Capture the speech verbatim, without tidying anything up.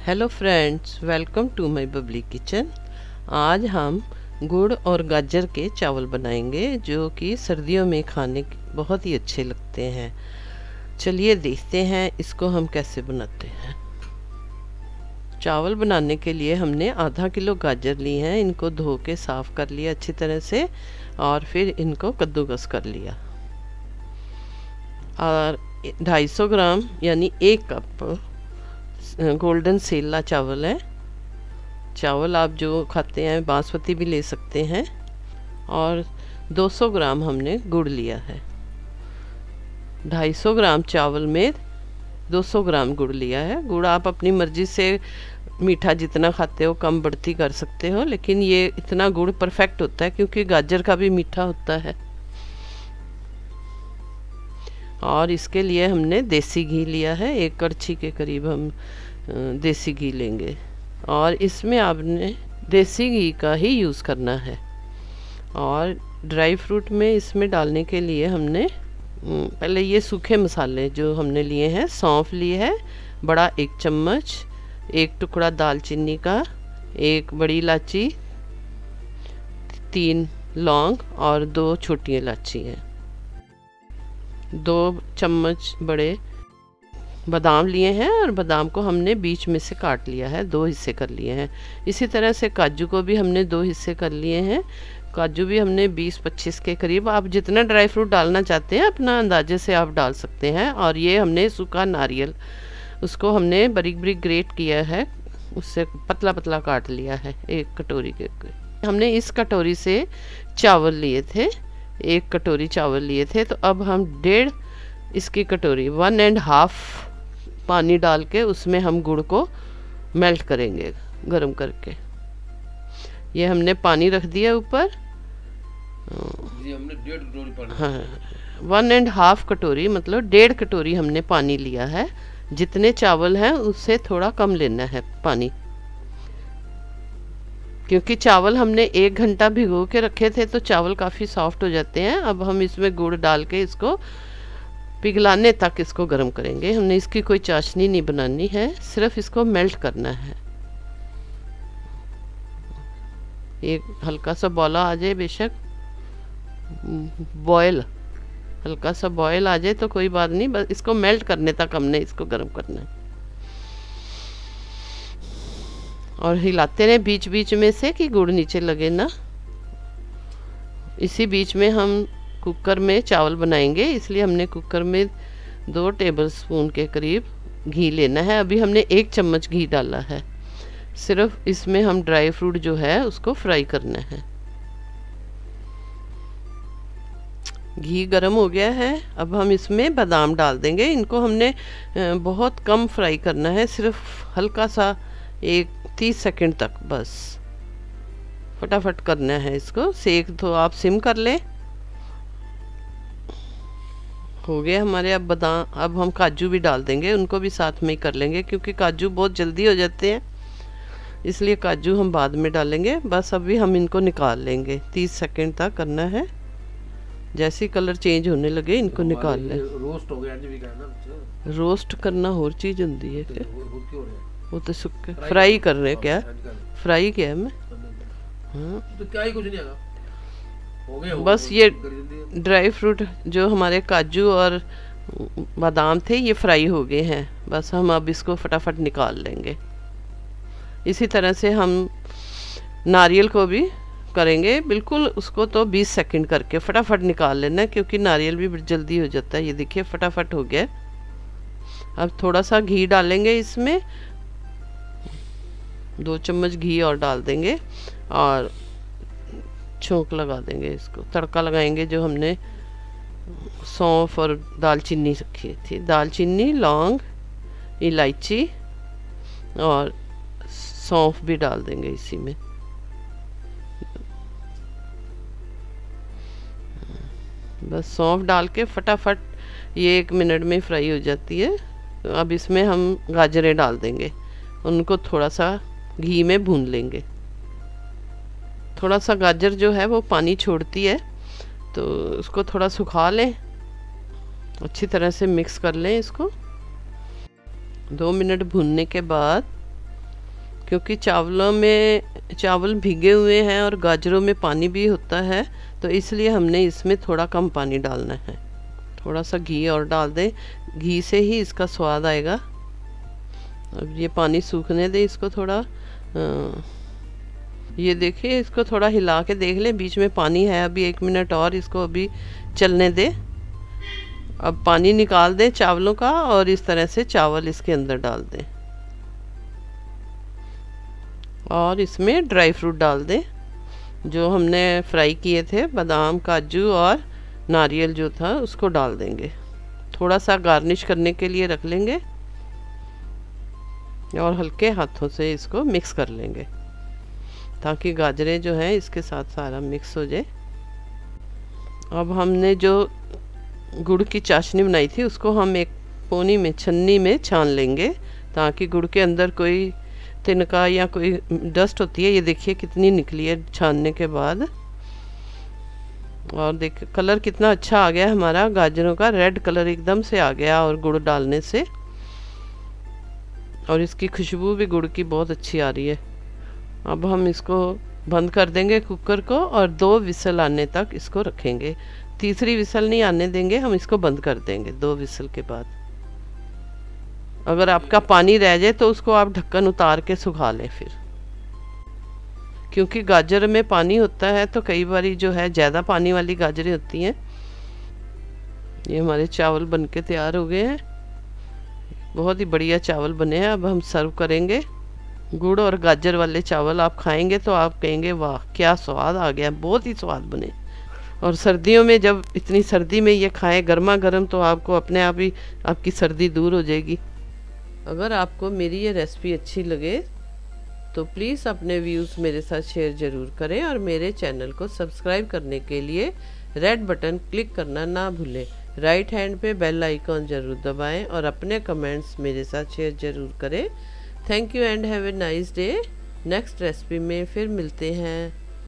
Hello friends, welcome to my bubbly kitchen. आज हम गुड़ और गाजर के चावल बनाएंगे जो कि सर्दियों में खाने बहुत ही अच्छे लगते हैं। चलिए देखते हैं इसको हम कैसे बनाते हैं। चावल बनाने के लिए हमने आधा किलो गाजर ली हैं। इनको धो के साफ़ कर लिया अच्छी तरह से और फिर इनको कद्दूकस कर लिया। और ढाई सौ ग्राम यानी एक कप गोल्डन सेला चावल है। चावल आप जो खाते हैं बासमती भी ले सकते हैं। और दो सौ ग्राम हमने गुड़ लिया है। ढाई सौ ग्राम चावल में दो सौ ग्राम गुड़ लिया है। गुड़ आप अपनी मर्ज़ी से मीठा जितना खाते हो कम बढ़ती कर सकते हो, लेकिन ये इतना गुड़ परफेक्ट होता है क्योंकि गाजर का भी मीठा होता है। और इसके लिए हमने देसी घी लिया है। एक कड़छी के करीब हम देसी घी लेंगे और इसमें आपने देसी घी का ही यूज़ करना है। और ड्राई फ्रूट में इसमें डालने के लिए हमने पहले ये सूखे मसाले जो हमने लिए हैं, सौंफ लिए है बड़ा एक चम्मच, एक टुकड़ा दालचीनी का, एक बड़ी इलायची, तीन लौंग और दो छोटी इलायची हैं। दो चम्मच बड़े बादाम लिए हैं और बादाम को हमने बीच में से काट लिया है, दो हिस्से कर लिए हैं। इसी तरह से काजू को भी हमने दो हिस्से कर लिए हैं। काजू भी हमने बीस पच्चीस के करीब, आप जितना ड्राई फ्रूट डालना चाहते हैं अपना अंदाजे से आप डाल सकते हैं। और ये हमने सूखा नारियल, उसको हमने बारीक बारीक ग्रेट किया है, उससे पतला पतला काट लिया है एक कटोरी के। हमने इस कटोरी से चावल लिए थे, एक कटोरी चावल लिए थे, तो अब हम डेढ़ इसकी कटोरी वन एंड हाफ पानी डाल के उसमें हम गुड़ को मेल्ट करेंगे गरम करके। ये हमने पानी रख दिया ऊपर। हमने डेढ़ कटोरी पानी, हाँ वन एंड हाफ कटोरी मतलब डेढ़ कटोरी हमने पानी लिया है। जितने चावल हैं उससे थोड़ा कम लेना है पानी, क्योंकि चावल हमने एक घंटा भिगो के रखे थे तो चावल काफ़ी सॉफ्ट हो जाते हैं। अब हम इसमें गुड़ डाल के इसको पिघलाने तक इसको गर्म करेंगे। हमने इसकी कोई चाशनी नहीं बनानी है, सिर्फ इसको मेल्ट करना है। एक हल्का सा बॉला आ जाए, बेशक बॉयल हल्का सा बॉयल आ जाए तो कोई बात नहीं, बस इसको मेल्ट करने तक हमने इसको गर्म करना है। और हिलाते रहे बीच बीच में से कि गुड़ नीचे लगे ना। इसी बीच में हम कुकर में चावल बनाएंगे, इसलिए हमने कुकर में दो टेबलस्पून के करीब घी लेना है। अभी हमने एक चम्मच घी डाला है। सिर्फ इसमें हम ड्राई फ्रूट जो है उसको फ्राई करना है। घी गरम हो गया है, अब हम इसमें बादाम डाल देंगे। इनको हमने बहुत कम फ्राई करना है, सिर्फ हल्का सा एक तीस सेकंड तक बस फटाफट करना है इसको। सेक तो आप सिम कर लें। हो गया हमारे। अब बादाम, अब हम काजू भी डाल देंगे, उनको भी साथ में ही कर लेंगे क्योंकि काजू बहुत जल्दी हो जाते हैं, इसलिए काजू हम बाद में डालेंगे। बस अभी हम इनको निकाल लेंगे, तीस सेकंड तक करना है। जैसे कलर चेंज होने लगे इनको तो निकाल लें। रोस्ट हो गया भी ना, रोस्ट करना और चीज़ होती है क्या? वो तो सुख फ्राई कर रहे हैं क्या? फ्राई किया है मैं। हाँ तो क्या ही कुछ नहीं आएगा, हो गया, हो बस ये ड्राई फ्रूट जो हमारे काजू और बादाम थे ये फ्राई हो गए हैं। बस हम अब इसको फटाफट निकाल लेंगे। इसी तरह से हम नारियल को भी करेंगे, बिल्कुल उसको तो बीस सेकंड करके फटाफट निकाल लेना क्योंकि नारियल भी जल्दी हो जाता है। ये देखिए फटाफट हो गया। अब थोड़ा सा घी डालेंगे इसमें, दो चम्मच घी और डाल देंगे और छोंक लगा देंगे इसको। तड़का लगाएंगे जो हमने सौंफ और दालचीनी रखी थी, दालचीनी, लौंग, इलायची और सौंफ भी डाल देंगे इसी में। बस सौंफ डाल के फटाफट ये एक मिनट में फ्राई हो जाती है। अब इसमें हम गाजरें डाल देंगे, उनको थोड़ा सा घी में भून लेंगे। थोड़ा सा गाजर जो है वो पानी छोड़ती है तो उसको थोड़ा सुखा लें, अच्छी तरह से मिक्स कर लें इसको। दो मिनट भूनने के बाद क्योंकि चावलों में चावल भीगे हुए हैं और गाजरों में पानी भी होता है, तो इसलिए हमने इसमें थोड़ा कम पानी डालना है। थोड़ा सा घी और डाल दें, घी से ही इसका स्वाद आएगा। अब ये पानी सूखने दें इसको थोड़ा। आ, ये देखिए, इसको थोड़ा हिला के देख लें, बीच में पानी है अभी, एक मिनट और इसको अभी चलने दें। अब पानी निकाल दें चावलों का और इस तरह से चावल इसके अंदर डाल दें और इसमें ड्राई फ्रूट डाल दें जो हमने फ्राई किए थे, बादाम, काजू और नारियल जो था उसको डाल देंगे। थोड़ा सा गार्निश करने के लिए रख लेंगे और हल्के हाथों से इसको मिक्स कर लेंगे ताकि गाजरें जो हैं इसके साथ सारा मिक्स हो जाए। अब हमने जो गुड़ की चाशनी बनाई थी उसको हम एक पोनी में, छन्नी में छान लेंगे ताकि गुड़ के अंदर कोई तिनका या कोई डस्ट होती है, ये देखिए कितनी निकली है छानने के बाद। और देख कलर कितना अच्छा आ गया हमारा गाजरों का, रेड कलर एकदम से आ गया और गुड़ डालने से। और इसकी खुशबू भी गुड़ की बहुत अच्छी आ रही है। अब हम इसको बंद कर देंगे कुकर को और दो विसल आने तक इसको रखेंगे। तीसरी विसल नहीं आने देंगे, हम इसको बंद कर देंगे दो विसल के बाद। अगर आपका पानी रह जाए तो उसको आप ढक्कन उतार के सुखा लें फिर, क्योंकि गाजर में पानी होता है तो कई बार जो है ज़्यादा पानी वाली गाजरें होती हैं। ये हमारे चावल बनके तैयार हो गए हैं, बहुत ही बढ़िया चावल बने हैं। अब हम सर्व करेंगे। गुड़ और गाजर वाले चावल आप खाएंगे तो आप कहेंगे वाह क्या स्वाद आ गया, बहुत ही स्वाद बने। और सर्दियों में जब इतनी सर्दी में ये खाएं गर्मा गर्म तो आपको अपने आप ही आपकी सर्दी दूर हो जाएगी। अगर आपको मेरी ये रेसिपी अच्छी लगे तो प्लीज़ अपने व्यूज़ मेरे साथ शेयर ज़रूर करें और मेरे चैनल को सब्सक्राइब करने के लिए रेड बटन क्लिक करना ना भूलें। राइट हैंड पे बेल आइकॉन ज़रूर दबाएं और अपने कमेंट्स मेरे साथ शेयर ज़रूर करें। Thank you and have a nice day. Next recipe में फिर मिलते हैं।